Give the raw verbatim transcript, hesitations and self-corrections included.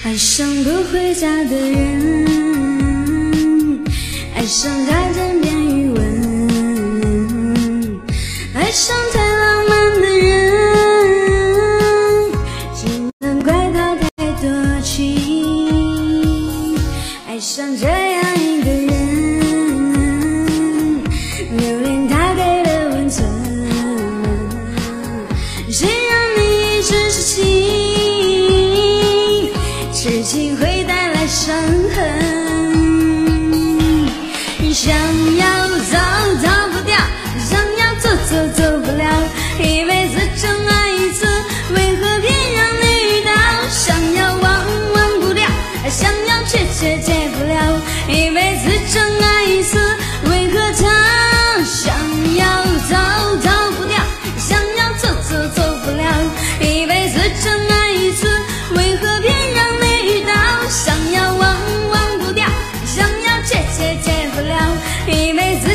爱上不回家的人，爱上他枕边余温，爱上太浪漫的人，只能怪他太多情。爱上这样一个人，留恋他给的温存，谁让你一直是情，痴情会带来伤痕。想要走走不掉，想要走走走不了，一辈子只爱一次，为何偏让你遇到？想要忘忘不掉，想要戒戒戒不了，一辈子只爱一次，为何他？想要走走不掉，想要走走走不了，一辈子只爱一次，为何偏让你遇到？想要忘忘不掉，想要戒戒戒不了，一辈子